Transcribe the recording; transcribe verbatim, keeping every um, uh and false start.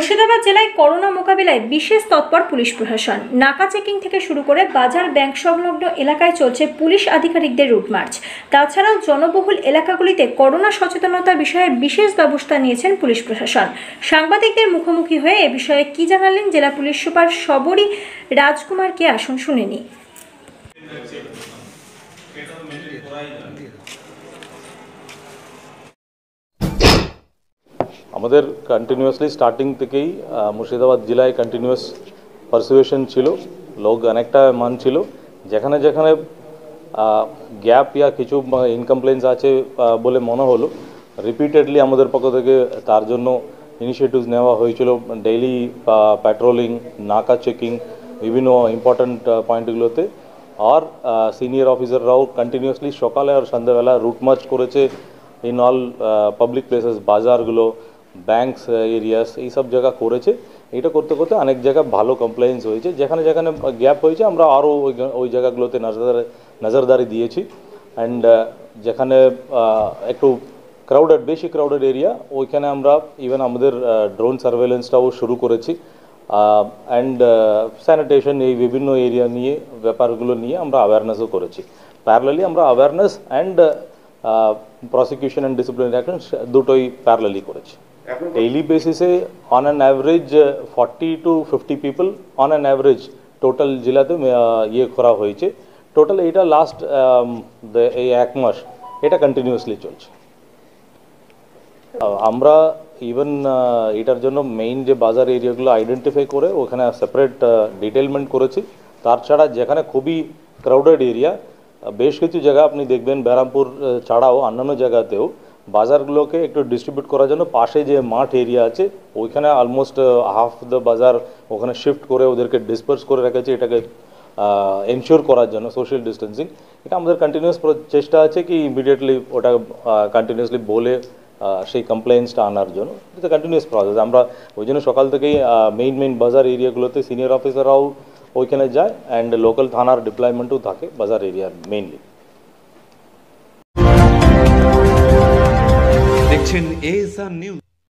মুর্শিদাবাদ জেলায় করোনা মোকাবিলায় বিশেষ তৎপর পুলিশ প্রশাসন। নাকা চেকিং থেকে শুরু করে বাজার ব্যাংক সংলগ্ন এলাকায় চলছে পুলিশ আধিকারিকদের রুট মার্চ। তাছাড়াও জনবহুল এলাকাগুলিতে করোনা সচেতনতা বিষয়ে বিশেষ ব্যবস্থা নিয়েছেন পুলিশ প্রশাসন। সাংবাদিকদের মুখোমুখি হয়ে এ বিষয়ে কি জানালেন জেলা পুলিশ সুপার শবরী রাজকুমার কে আসুন শুনে নিই। আমাদের কন্টিনিউয়াসলি স্টার্টিং থেকেই মুর্শিদাবাদ জেলায় কন্টিনিউয়াস পারসুয়েশন ছিল, লোক অনেকটা মান ছিল। যেখানে যেখানে গ্যাপ ইয়া কিছু ইনকমপ্লেন্স আছে বলে মনে হলো, রিপিটেডলি আমাদের পক্ষ থেকে তার জন্য ইনিশিয়েটিভস নেওয়া হয়েছিল। ডেইলি প্যাট্রোলিং, নাকা চেকিং, বিভিন্ন ইম্পর্ট্যান্ট পয়েন্টগুলোতে। আর সিনিয়র অফিসাররাও কন্টিনিউয়াসলি সকালে আর সন্ধ্যাবেলা রুট মার্চ করেছে ইন অল পাবলিক প্লেসেস, বাজারগুলো, ব্যাংকস এরিয়াস, এই সব জায়গা করেছে। এটা করতে করতে অনেক জায়গা ভালো কমপ্লেন্স হয়েছে। যেখানে যেখানে গ্যাপ হয়েছে আমরা আরও ওই ওই জায়গাগুলোতে নজর নজরদারি দিয়েছি। অ্যান্ড যেখানে একটু ক্রাউডেড, বেশি ক্রাউডেড এরিয়া, ওইখানে আমরা ইভেন আমাদের ড্রোন সার্ভেলেন্সটাও শুরু করেছি। অ্যান্ড স্যানিটেশন, এই বিভিন্ন এরিয়া নিয়ে ব্যাপারগুলো নিয়ে আমরা অ্যাওয়ারনেসও করেছি। প্যারালালি আমরা awareness and prosecution and disciplinary action দুটোই প্যারালালি করেছি। ডেইলি বেসিসে on an average forty to fifty people on an average total জেলাতে ইয়ে করা হয়েছে। টোটাল এটা লাস্ট এই এক মাস এটা কন্টিনিউয়াসলি চলছে। আমরা ইভেন এটার জন্য মেইন যে বাজার এরিয়াগুলো আইডেন্টিফাই করে ওখানে সেপারেট ডিটেলমেন্ট করেছি। তাছাড়া যেখানে খুবই ক্রাউডেড এরিয়া, বেশ কিছু জায়গা আপনি দেখবেন বেরামপুর ছাড়াও অন্যান্য জায়গাতেও বাজারগুলোকে একটু ডিস্ট্রিবিউট করার জন্য পাশে যে মাঠ এরিয়া আছে ওইখানে অলমোস্ট হাফ দ্য বাজার ওখানে শিফট করে ওদেরকে ডিসপার্স করে রেখেছে, এটাকে এনশিওর করার জন্য সোশ্যাল ডিস্টেন্সিং। এটা আমাদের কন্টিনিউয়াস চেষ্টা আছে কি ইমিডিয়েটলি ওটা কন্টিনিউয়াসলি বলে সেই কমপ্লেন্সটা আনার জন্য। এটা কন্টিনিউয়াস প্রসেস। আমরা ওই জন্য সকাল থেকেই মেইন মেইন বাজার এরিয়াগুলোতে সিনিয়র অফিসাররাও ওইখানে যায় অ্যান্ড লোকাল থানার ডিপ্লয়মেন্টও থাকে বাজার এরিয়ার মেইনলি। দেখছেন এএসআর নিউজ।